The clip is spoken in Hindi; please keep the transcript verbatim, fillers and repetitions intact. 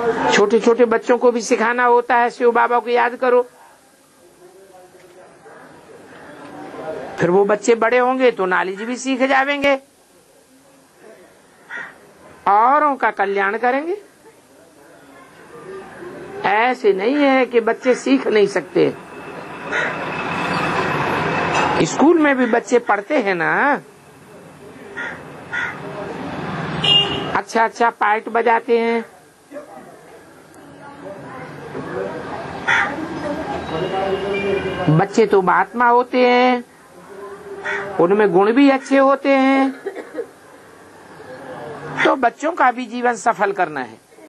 छोटे छोटे बच्चों को भी सिखाना होता है, शिव बाबा को याद करो। फिर वो बच्चे बड़े होंगे तो नॉलेज भी सीख जावेंगे, औरों का कल्याण करेंगे। ऐसे नहीं है कि बच्चे सीख नहीं सकते। स्कूल में भी बच्चे पढ़ते हैं ना, अच्छा अच्छा पार्ट बजाते हैं, बच्चे तो महात्मा होते हैं, उनमें गुण भी अच्छे होते हैं। तो बच्चों का भी जीवन सफल करना है।